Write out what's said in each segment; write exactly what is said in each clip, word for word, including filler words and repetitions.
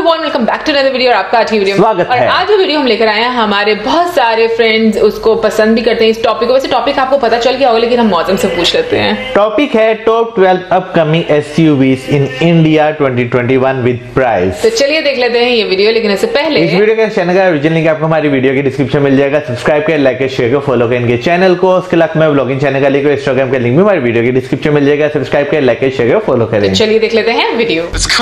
Everyone, welcome back to another video. और आपका आज की वीडियो स्वागत और है। आज जो वीडियो हम लेकर आए हैं, हमारे बहुत सारे फ्रेंड्स उसको पसंद भी करते हैं इस टॉपिक को। वैसे टॉपिक आपको पता चल गया होगा, लेकिन हम मौसम से पूछ लेते हैं। टॉपिक है top twelve upcoming SUVs in India twenty twenty one with price. तो चलिए देख लेते हैं ये वीडियो। लेकिन इससे पहले इस वीडियो के चैनल का ओरिजिनल लिंक आपको हमारी वीडियो की डिस्क्रिप्शन मिल जाएगा। सब्सक्राइब करें, लाइक करें, शेयर करें, फॉलो करें इनके चैनल को। उसके अलावा मैं ब्लॉगिंग चैनल का लिंक और इंस्टाग्राम का लिंक भी हमारी वीडियो की डिस्क्रिप्शन मिल जाएगा। सब्सक्राइब करें, लाइक करें, शेयर करें, फॉलो करें। चलिए देख लेते हैं video.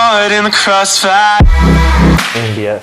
India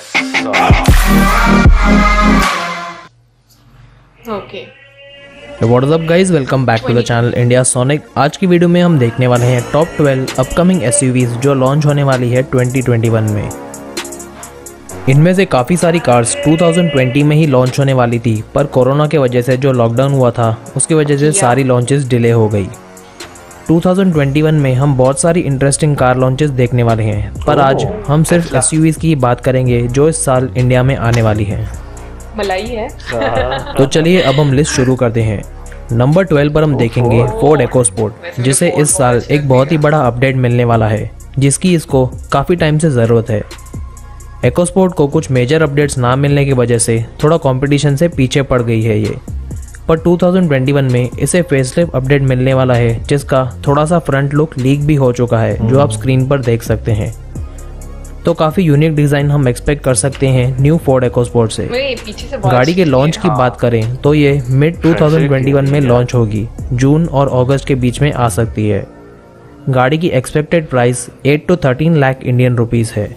okay, what is up guys, welcome back to the channel India sonic. आज की वीडियो में हम देखने वाले हैं टॉप ट्वेल्व अपकमिंग एसयूवीज जो लॉन्च होने वाली है ट्वेंटी ट्वेंटी वन में। इनमें से काफ़ी सारी कार्स टू थाउजेंड ट्वेंटी में ही लॉन्च होने वाली थी, पर कोरोना के वजह से जो लॉकडाउन हुआ था उसकी वजह से सारी लॉन्चेस डिले हो गई। टू थाउजेंड ट्वेंटी वन में हम बहुत सारी इंटरेस्टिंग कार लॉन्चेस देखने वाले हैं, पर आज हम सिर्फ एसयूवीज की बात करेंगे जो इस साल इंडिया में आने वाली हैं। मलाई है। तो चलिए अब हम लिस्ट शुरू करते हैं। नंबर ट्वेल्व पर हम देखेंगे फोर्ड एकोस्पोर्ट, जिसे इस साल एक बहुत ही बड़ा अपडेट मिलने वाला है, जिसकी इसको काफ़ी टाइम से ज़रूरत है। एकोस्पोर्ट को कुछ मेजर अपडेट्स ना मिलने की वजह से थोड़ा कंपटीशन से पीछे पड़ गई है ये, पर टू थाउजेंड ट्वेंटी वन में इसे फेसलिफ्ट अपडेट मिलने वाला है, जिसका थोड़ा सा फ्रंट लुक लीक भी हो चुका है, जो आप स्क्रीन पर देख सकते हैं। तो काफ़ी यूनिक डिज़ाइन हम एक्सपेक्ट कर सकते हैं न्यू फोर्ड एकोस्पोर्ट से। पीछे से बहुत गाड़ी के लॉन्च की बात करें तो ये mid two thousand twenty one में लॉन्च होगी, जून और अगस्त के बीच में आ सकती है। गाड़ी की expected price eight to thirteen lakh Indian rupees है।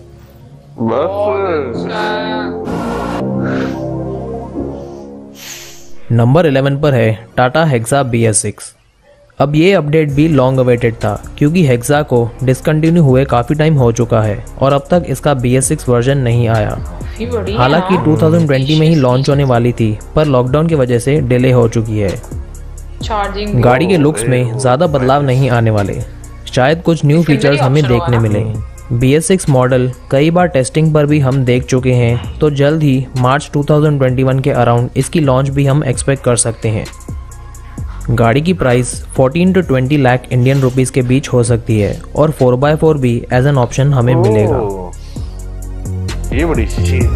नंबर इलेवन पर है Tata Hexa B S six. अब ये अपडेट भी लॉन्ग अवेटेड था, क्योंकि हेक्सा को डिसकंटिन्यू हुए काफ़ी टाइम हो चुका है और अब तक इसका बी एस सिक्स वर्जन नहीं आया। हालांकि टू थाउजेंड ट्वेंटी में ही लॉन्च होने वाली थी, पर लॉकडाउन की वजह से डिले हो चुकी है। गाड़ी के लुक्स में ज़्यादा बदलाव नहीं आने वाले, शायद कुछ न्यू फीचर्स हमें देखने मिले। बी एस सिक्स मॉडल कई बार टेस्टिंग पर भी हम देख चुके हैं, तो जल्द ही March two thousand twenty one के अराउंड इसकी लॉन्च भी हम एक्सपेक्ट कर सकते हैं। गाड़ी की price fourteen to twenty lakh Indian rupees के बीच हो सकती है और फोर बाय फोर भी एज एन ऑप्शन हमें मिलेगा। ये बड़ी चीज है।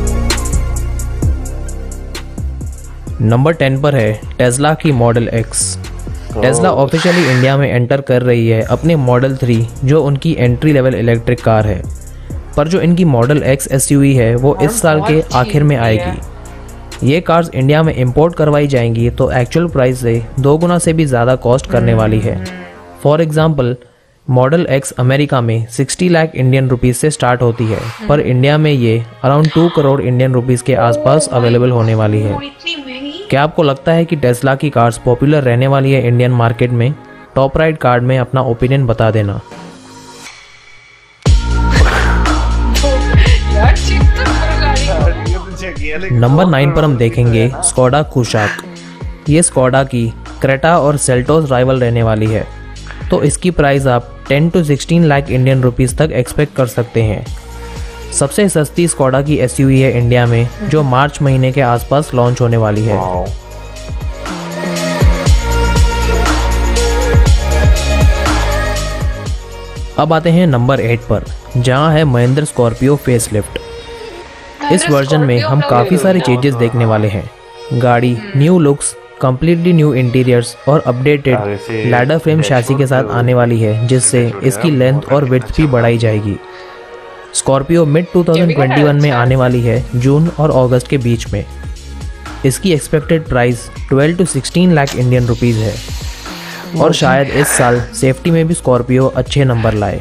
नंबर टेन पर है टेस्ला की model X. Tesla officially India में एंटर कर रही है अपने मॉडल थ्री, जो उनकी एंट्री लेवल इलेक्ट्रिक कार है, पर जो इनकी मॉडल एक्स एसयूवी है वो इस साल के आखिर में आएगी। ये कार्स इंडिया में इंपोर्ट करवाई जाएंगी तो एक्चुअल प्राइस से दो गुना से भी ज़्यादा कॉस्ट करने वाली है। For example, model X America में सिक्सटी लाख इंडियन रुपीस से स्टार्ट होती है, पर इंडिया में ये around two crore Indian rupees के आसपास अवेलेबल होने वाली है। क्या आपको लगता है कि टेस्ला की कार्स पॉपुलर रहने वाली है इंडियन मार्केट में? टॉप राइट कार्ड में अपना ओपिनियन बता देना। नंबर नाइन पर हम देखेंगे स्कोडा कुशाक। ये स्कोडा की क्रेटा और सेल्टोस राइवल रहने वाली है, तो इसकी प्राइस आप ten to sixteen lakh Indian rupees तक एक्सपेक्ट कर सकते हैं। सबसे सस्ती स्कोडा की एसयूवी है इंडिया में, जो मार्च महीने के आसपास लॉन्च होने वाली है। अब आते हैं नंबर एट पर, जहां है महिंद्रा स्कॉर्पियो फेसलिफ्ट। इस वर्जन में हम काफ़ी सारे चेंजेस देखने वाले हैं। गाड़ी new looks, completely new interiors और अपडेटेड लैडर फ्रेम शैसी के साथ आने वाली है, जिससे इसकी लेंथ और विड्थ भी बढ़ाई जाएगी। Scorpio mid two thousand twenty one में आने वाली है, जून और अगस्त के बीच में। इसकी expected price twelve to sixteen lakh Indian rupees है और शायद इस साल सेफ्टी में भी स्कॉर्पियो अच्छे नंबर लाए।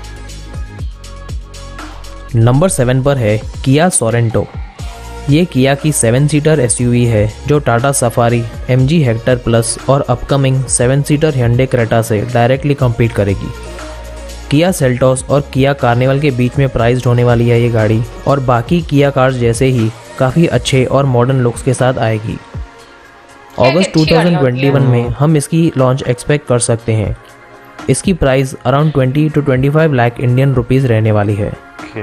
नंबर सेवन पर है किया सोरेंटो। ये किया की सेवन सीटर एसयूवी है, जो Tata Safari, MG Hector plus और upcoming seven seater hyundai Creta से डायरेक्टली कम्पीट करेगी। किया सेल्टोस और किया कार्निवल के बीच में प्राइस्ड होने वाली है ये गाड़ी, और बाकी किया कार्स जैसे ही काफ़ी अच्छे और मॉडर्न लुक्स के साथ आएगी। August two thousand twenty one में हम इसकी लॉन्च एक्सपेक्ट कर सकते हैं। इसकी price around twenty to twenty five lakh Indian rupees रहने वाली है।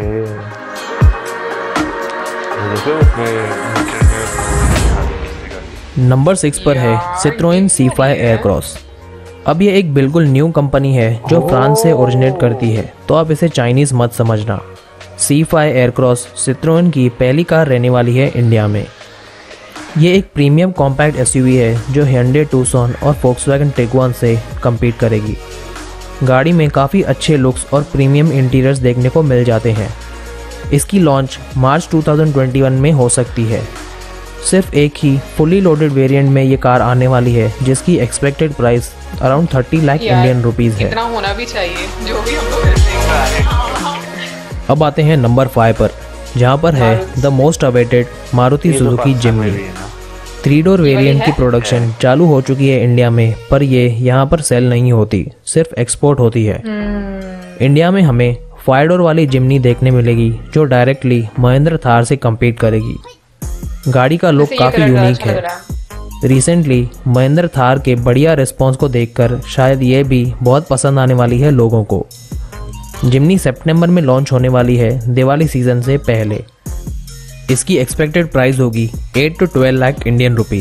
नंबर सिक्स पर है सिट्रोएन सी फाइव एयरक्रॉस। अब ये एक बिल्कुल न्यू कंपनी है जो फ्रांस से ओरिजिनेट करती है, तो आप इसे चाइनीज़ मत समझना। सी फाइव एयरक्रॉस सिट्रोन की पहली कार रहने वाली है इंडिया में। ये एक प्रीमियम कॉम्पैक्ट एसयूवी है जो Hyundai Tucson और Volkswagen Tiguan से कम्पीट करेगी। गाड़ी में काफ़ी अच्छे लुक्स और प्रीमियम इंटीरियर्स देखने को मिल जाते हैं। इसकी लॉन्च मार्च दो हज़ार इक्कीस में हो सकती है। सिर्फ एक ही फुली लोडेड वेरिएंट में ये कार आने वाली है जिसकी एक्सपेक्टेड प्राइस अराउंड तीस लाख इंडियन रुपीस है। इतना होना भी चाहिए जो भी हम लोग ऐसे अब आते हैं नंबर फाइव पर, जहाँ पर है the most awaited Maruti Suzuki Jimny. Three door variant की प्रोडक्शन चालू हो चुकी है इंडिया में, पर ये यहाँ पर सेल नहीं होती, सिर्फ एक्सपोर्ट होती है। इंडिया में हमें फाइव डोर वाली जिम्नी देखने मिलेगी जो डायरेक्टली महिंद्रा थार से कम्पीट करेगी। गाड़ी का लुक काफ़ी यूनिक है। रिसेंटली महिंद्रा थार के बढ़िया रिस्पॉन्स को देखकर शायद ये भी बहुत पसंद आने वाली है लोगों को। जिम्नी सितंबर में लॉन्च होने वाली है दिवाली सीजन से पहले। इसकी एक्सपेक्टेड प्राइस होगी eight to twelve lakh Indian rupees.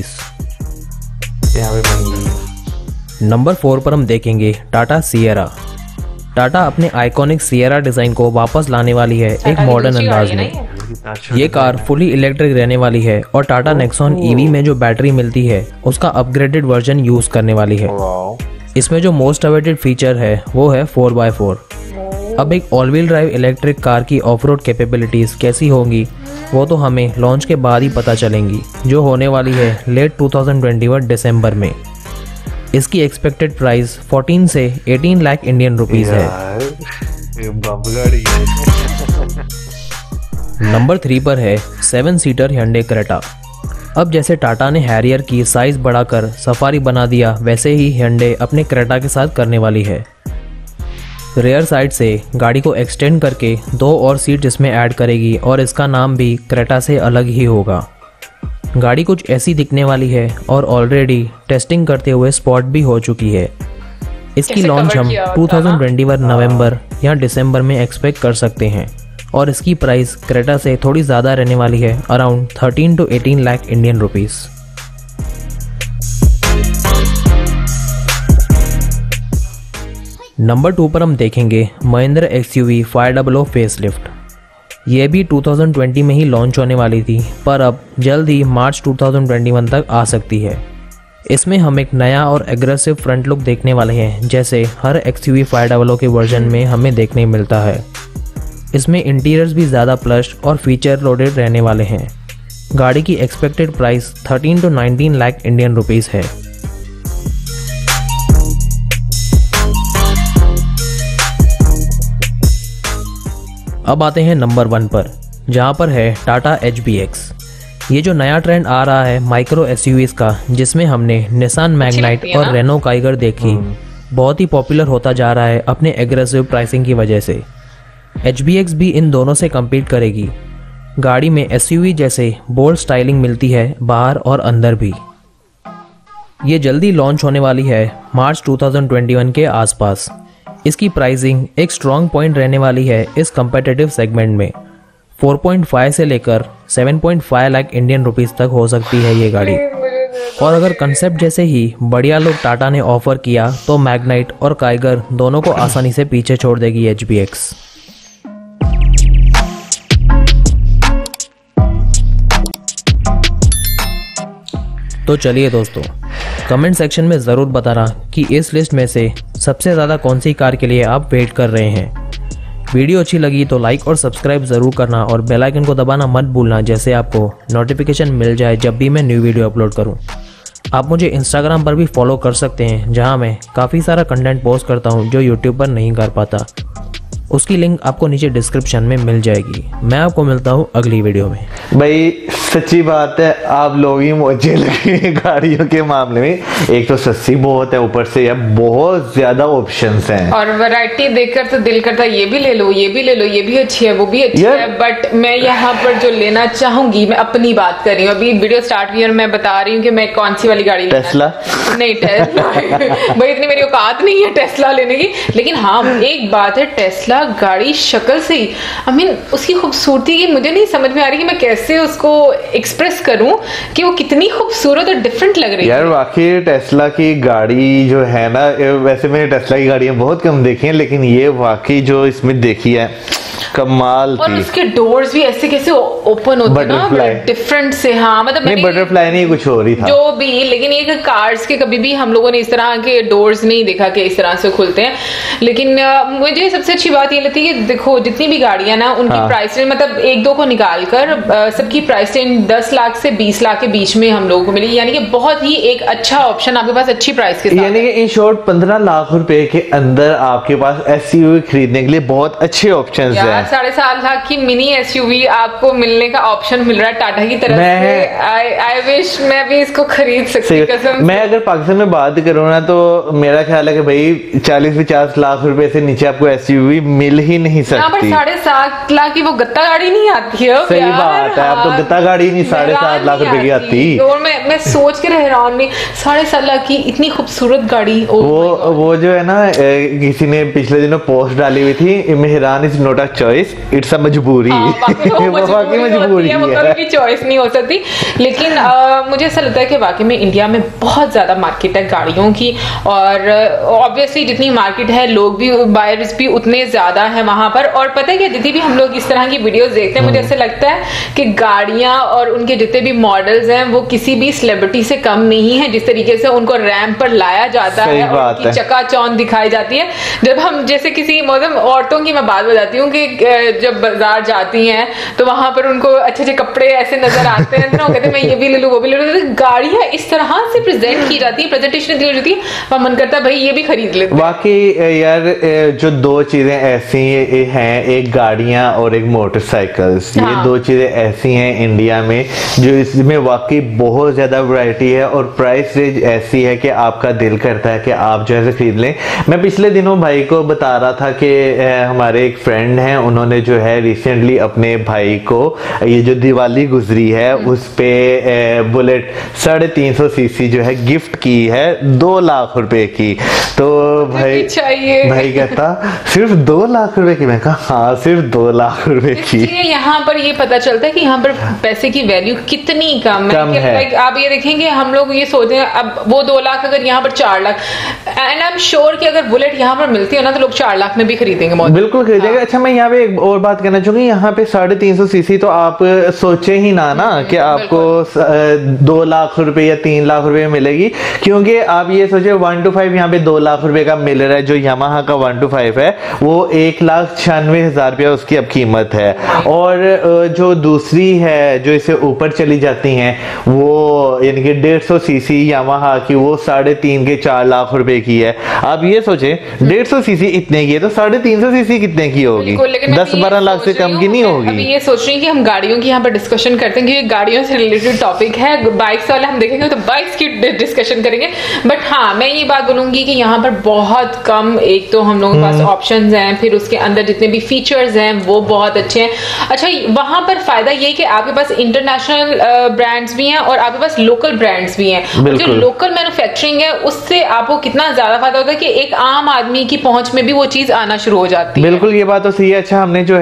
Number four पर हम देखेंगे टाटा सिएरा। टाटा अपने आइकॉनिक सिएरा डिजाइन को वापस लाने वाली है एक मॉडर्न अंदाज में। ये कार फुली इलेक्ट्रिक रहने वाली है और टाटा नेक्सॉन ईवी में जो बैटरी मिलती है उसका अपग्रेडेड वर्जन यूज करने वाली है। इसमें जो मोस्ट अवेटेड फीचर है वो है फोर बाय फोर। अब एक all wheel drive electric car की ऑफ रोड कैपेबिलिटीज कैसी होंगी वो तो हमें लॉन्च के बाद ही पता चलेंगी, जो होने वाली है लेट दो हज़ार इक्कीस दिसंबर में। इसकी एक्सपेक्टेड प्राइस चौदह से अठारह लाख इंडियन रुपीस है। नंबर थ्री पर है सेवन सीटर Hyundai Creta। अब जैसे टाटा ने हैरियर की साइज बढ़ाकर सफारी बना दिया, वैसे ही Hyundai अपने क्रेटा के साथ करने वाली है। रेयर साइड से गाड़ी को एक्सटेंड करके दो और सीट इसमें ऐड करेगी और इसका नाम भी क्रेटा से अलग ही होगा। गाड़ी कुछ ऐसी दिखने वाली है और ऑलरेडी टेस्टिंग करते हुए स्पॉट भी हो चुकी है। इसकी लॉन्च हम दो हज़ार इक्कीस नवंबर या दिसंबर में एक्सपेक्ट कर सकते हैं और इसकी प्राइस क्रेटा से थोड़ी ज़्यादा रहने वाली है, around thirteen to eighteen lakh Indian rupees. Number two पर हम देखेंगे Mahindra XUV five hundred facelift. ये भी दो हज़ार बीस में ही लॉन्च होने वाली थी, पर अब जल्द ही मार्च दो हज़ार इक्कीस तक आ सकती है। इसमें हम एक नया और एग्रेसिव फ्रंट लुक देखने वाले हैं, जैसे हर एक्सयूवी फाइव हंड्रेड के वर्जन में हमें देखने मिलता है। इसमें इंटीरियर्स भी ज़्यादा प्लश और फीचर लोडेड रहने वाले हैं। गाड़ी की expected price thirteen to nineteen lakh Indian rupees है। अब आते हैं नंबर वन पर, जहां पर है टाटा एच बी एक्स। ये जो नया ट्रेंड आ रहा है माइक्रो एसयूवीज का, जिसमें हमने निसान मैग्नाइट और रेनो काइगर देखी, बहुत ही पॉपुलर होता जा रहा है अपने एग्रेसिव प्राइसिंग की वजह से। एच बी एक्स भी इन दोनों से कम्पीट करेगी। गाड़ी में एसयूवी जैसे बोल्ड स्टाइलिंग मिलती है बाहर और अंदर भी। ये जल्दी लॉन्च होने वाली है मार्च दो हज़ार इक्कीस के आसपास। इसकी प्राइसिंग एक स्ट्रॉन्ग पॉइंट रहने वाली है इस कम्पिटिटिव सेगमेंट में। चार पॉइंट पाँच से लेकर सात पॉइंट पाँच लाख इंडियन रुपीस तक हो सकती है ये गाड़ी। और अगर कंसेप्ट जैसे ही बढ़िया लोग टाटा ने ऑफर किया तो मैग्नाइट और काइगर दोनों को आसानी से पीछे छोड़ देगी एच बी एक्स। तो चलिए दोस्तों, कमेंट सेक्शन में ज़रूर बताना कि इस लिस्ट में से सबसे ज़्यादा कौन सी कार के लिए आप वेट कर रहे हैं। वीडियो अच्छी लगी तो लाइक और सब्सक्राइब ज़रूर करना और बेल आइकन को दबाना मत भूलना, जैसे आपको नोटिफिकेशन मिल जाए जब भी मैं न्यू वीडियो अपलोड करूं। आप मुझे इंस्टाग्राम पर भी फॉलो कर सकते हैं, जहां मैं काफ़ी सारा कंटेंट पोस्ट करता हूं जो यूट्यूब पर नहीं कर पाता। उसकी लिंक आपको नीचे डिस्क्रिप्शन में मिल जाएगी। मैं आपको मिलता हूँ अगली वीडियो में। भाई सच्ची बात है, आप लोग ही मुझे लगे गाड़ियों के मामले में। एक तो सस्ती बहुत है, ऊपर से यार बहुत ज्यादा ऑप्शंस हैं और वैरायटी देखकर तो दिल करता है ये भी ले लो, ये भी ले लो, ये भी अच्छी है, वो भी अच्छी है। बट मैं यहाँ पर जो लेना चाहूंगी, मैं अपनी बात कर रही हूँ। अभी वीडियो स्टार्ट हुई और मैं बता रही हूँ कि मैं कौन सी वाली गाड़ी टेस्ला नहीं, टेस्ला भाई इतनी मेरी औकात नहीं है टेस्ला लेने की। लेकिन हाँ, एक बात है, टेस्ला गाड़ी शक्ल से ही आई मीन उसकी खूबसूरती की मुझे नहीं समझ में आ रही कि मैं कैसे उसको एक्सप्रेस करूं कि वो कितनी खूबसूरत और डिफरेंट लग रही है। यार वाकई टेस्ला की गाड़ी जो है ना, वैसे मैंने टेस्ला की गाड़ियां बहुत कम देखी हैं, लेकिन ये वाकई जो इसमें देखी है कमाल और थी। उसके डोर्स भी ऐसे कैसे ओपन होते हैं ना, डिफरेंट से। हाँ मतलब नहीं बटरफ्लाई नहीं, कुछ और ही था जो भी, लेकिन एक कार्स के कभी भी हम लोगों ने इस तरह के डोर्स नहीं देखा कि इस तरह से खुलते हैं। लेकिन आ, मुझे सबसे अच्छी बात ये लगती है कि देखो जितनी भी गाड़ियां ना उनकी हाँ। प्राइस रेंज, मतलब एक दो को निकाल कर आ, सबकी प्राइस रेंज दस लाख से बीस लाख के बीच में हम लोगों को मिली, यानी कि बहुत ही एक अच्छा ऑप्शन आपके पास अच्छी प्राइस के साथ। यानी कि इन शॉर्ट पंद्रह लाख रुपए के अंदर आपके पास एसयूवी खरीदने के लिए बहुत अच्छे ऑप्शन हैं। साढ़े सात लाख की मिनी एसयूवी आपको मिलने का ऑप्शन मिल रहा है टाटा की तरफ से। आई आई विश मैं भी इसको खरीद सकती कसम। मैं अगर पाकिस्तान में बात करूँ ना तो मेरा ख्याल है कि भाई चालीस पचास लाख रुपए से नीचे आपको एसयूवी मिल ही नहीं सकती। साढ़े सात लाख की वो गत्ता गाड़ी नहीं आती है। सही बात है, आप तो गत्ता गाड़ी नहीं साढ़े सात लाख रुपए की आती। और मैं मैं सोच के हैरान नहीं, साढ़े सात लाख की इतनी खूबसूरत गाड़ी। वो वो जो है ना किसी ने पिछले दिनों पोस्ट डाली हुई थी, Mehran is not a choice, it's a मजबूरी। वाकई मजबूरी है, वो कभी भी चॉइस नहीं हो सकती। लेकिन आ, मुझे ऐसा लगता है कि वाकई में इंडिया में बहुत ज्यादा मार्केट है गाड़ियों की, और ऑब्वियसली जितनी मार्केट है लोग भी, बायर्स भी उतने ज्यादा है वहां पर। और पता है कि जितनी भी हम लोग इस तरह की वीडियोस देखते हैं, मुझे ऐसा लगता है कि गाड़ियां और उनके जितने भी मॉडल्स हैं वो किसी भी सेलिब्रिटी से कम नहीं है। जिस तरीके से उनको रैंप पर लाया जाता है और उनकी चकाचौंध दिखाई जाती है। जब हम जैसे किसी मतलब औरतों की मैं बात बताती हूँ कि जब बाजार जाती हैं तो वहां पर उनको अच्छे अच्छे कपड़े ऐसे नजर आते हैं, तो कहते हैं मैं ये भी ले लूं वो भी ले लूं। तो गाड़ियां इस तरह से प्रेजेंट की जाती है, प्रेजेंटेशन दी जाती है, वह मन करता है भाई ये भी खरीद लेते हैं। वाकई यार जो दो चीजें ऐसी हैं, एक गाड़ियां और एक मोटरसाइकिल्स, हाँ। ये दो चीजें ऐसी हैं इंडिया में जो इसमें वाकई बहुत ज्यादा वैरायटी है और प्राइस रेंज ऐसी है कि आपका दिल करता है कि आप जो है खरीद लें। मैं पिछले दिनों भाई को बता रहा था कि हमारे एक फ्रेंड हैं, उन्होंने जो है रिसेंटली अपने भाई को ये जो दिवाली गुजरी है उस पे बुलेट साढ़े तीन सौ सीसी जो है गिफ्ट की है दो लाख रुपए की। तो भाई चाहिए भाई कहता सिर्फ दो लाख रुपए की। मैं कहा हाँ सिर्फ दो लाख रुपए की। यहाँ पर ये पता चलता है कि यहाँ पर पैसे की वैल्यू कितनी कम, कम है, है। आप ये देखेंगे हम लोग ये सोचते हैं अब वो दो लाख अगर यहाँ पर चार lakh, and I am sure कि अगर बुलेट यहाँ पर मिलती है ना तो लोग चार लाख में भी खरीदेंगे। बिल्कुल खरीदेंगे। हाँ। अच्छा मैं यहाँ पे एक और बात कहना चाहूंगी, यहाँ पे साढ़े तीन सौ सीसी तो आप सोचे ही ना ना कि आपको दो लाख रुपए या तीन लाख रुपए मिलेगी, क्योंकि आप ये सोचे वन टू फाइव यहाँ पे दो लाख रुपए का मिल रहा है। जो यामाहा का वन टू फाइव है वो एक लाख छियानवे हजार रुपया उसकी अब कीमत है, और जो दूसरी है जो इसे ऊपर चली जाती हैं वो यानी कि डेढ़ सौ सीसी यामाहा की, वो साढ़े तीन के चार लाख रुपए की है। आप ये सोचे डेढ़ सौ सीसी इतने की है तो साढ़े तीन सौ सीसी कितने की होगी? दस बारह लाख से कम की नहीं होगी। अभी ये सोच रही हूँ कि हम गाड़ियों की यहाँ पर डिस्कशन करते हैं, क्योंकि गाड़ियों से रिलेटेड टॉपिक है। बाइक्स वाले हम देखेंगे तो बाइक्स की डिस्कशन करेंगे, बट हाँ मैं ये बात बोलूंगी कि यहाँ पर बहुत कम, एक तो हम लोगों के पास ऑप्शंस हैं, फिर उसके अंदर जितने भी फीचर्स हैं वो बहुत अच्छे हैं। अच्छा वहां पर फायदा ये कि आपके पास इंटरनेशनल ब्रांड्स भी हैं और आपके पास लोकल ब्रांड्स भी हैं। जो लोकल मैन्युफैक्चरिंग है उससे आपको कितना ज्यादा फायदा होता है कि एक आम आदमी की पहुंच में भी वो चीज आना शुरू हो जाती है। बिल्कुल ये बात तो सही है। अच्छा हमने जो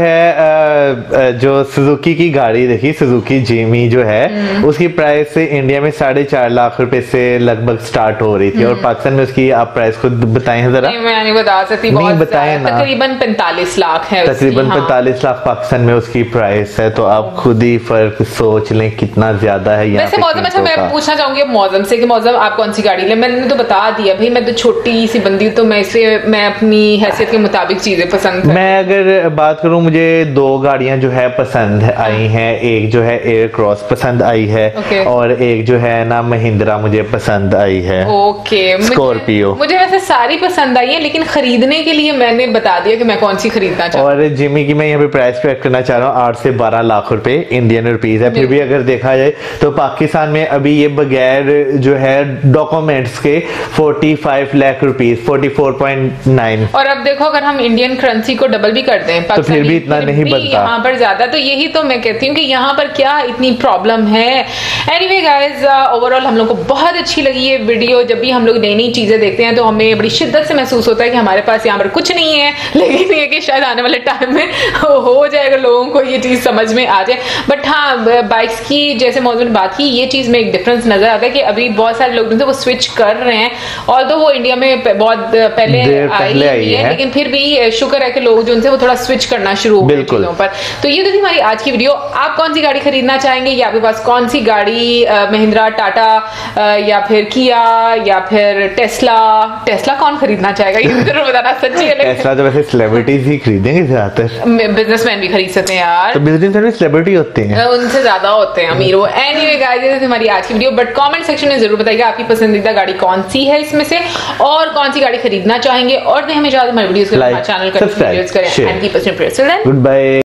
है जो सुजुकी की गाड़ी देखी, सुजुकी जिमी जो है उसकी प्राइस से इंडिया में साढ़े चार लाख रुपए से लगभग स्टार्ट हो रही थी, और पाकिस्तान में उसकी आप प्राइस खुद बताएं जरा। नहीं मैं नहीं बता सकती, नहीं बताएं ना, तकरीबन पैंतालीस लाख है, तकरीबन पैंतालीस लाख पाकिस्तान में उसकी प्राइस है। तो आप खुद ही फर्क सोच लें कितना ज्यादा है यहाँ पे। मौसम, अच्छा मैं पूछना चाहूंगी मौसम से कि मौसम आप कौन सी गाड़ी ले? मैंने तो बता दिया भाई, मैं तो छोटी सी बंदी तो मैं इसे मैं अपनी हैसियत के मुताबिक चीजें पसंद। मैं अगर बात करूं मुझे दो गाड़ियां जो है पसंद आई हैं, एक जो है एयर क्रॉस पसंद आई है, okay. और एक जो है ना महिंद्रा मुझे पसंद आई है। ओके स्कॉर्पियो मुझे, मुझे वैसे सारी पसंद आई है, लेकिन खरीदने के लिए मैंने बता दिया कि मैं कौन सी खरीदना चाहता हूं। और जिमी की मैं यहाँ पे प्राइस पे करना चाह रहा हूँ आठ से बारह लाख रुपए इंडियन रुपीज है। फिर भी अगर देखा जाए तो पाकिस्तान में अभी ये बगैर जो है डॉक्यूमेंट्स के पैंतालीस लाख रुपीस चौवालीस पॉइंट नाइन। और अब देखो अगर हम इंडियन करेंसी को डबल भी कर दें तो फिर भी इतना नहीं बनता यहाँ पर ज्यादा। तो यही तो मैं कहती हूँ कि यहाँ पर क्या इतनी प्रॉब्लम है। एनीवे गाइस ओवरऑल हम लोग को बहुत अच्छी लगी ये वीडियो। जब भी हम लोग नई नई चीजें देखते हैं तो हमें बड़ी शिद्दत शिद्दत से महसूस होता है कि हमारे पास यहाँ पर कुछ नहीं है, लेकिन ये कि शायद आने वाले टाइम में हो जाएगा, लोगों को ये चीज समझ में आ जाए। बट हाँ, बाइक्स की जैसे मौजूद ने बात की, ये चीज में एक डिफरेंस नजर आता है कि अभी बहुत सारे लोग जो वो स्विच कर रहे हैं, और तो वो इंडिया में बहुत पहले आई है, है लेकिन फिर भी शुक्र है कि लोग जो उनसे वो थोड़ा स्विच करना शुरू हो गए चीजों पर। तो ये तो थी हमारी आज की वीडियो। आप कौन सी गाड़ी खरीदना चाहेंगे, या आपके पास कौन सी गाड़ी, महिंद्रा, टाटा या फिर किया या फिर टेस्ला? टेस्ला कौन खरीदना चाहेगा ये जरूर बताना। सच्ची टेस्ला तो वैसे सेलिब्रिटीज ही खरीदेंगे ज्यादातर, बिजनेसमैन भी खरीद सकते हैं यार, तो बिजनेसमैन भी सेलिब्रिटी होते हैं, उनसे ज्यादा होते हैं अमीर वो। एनीवे गाइस, ये थी हमारी आज की वीडियो। बट कमेंट सेक्शन में जरूर बताइएगा आपकी पसंदीदा गाड़ी कौन सी है इसमें से, और कौन सी गाड़ी खरीदना चाहेंगे। और हमें ज्यादा हमारे वीडियोस को चैनल करें, सब्सक्राइब करें, and keep us updated. Good bye.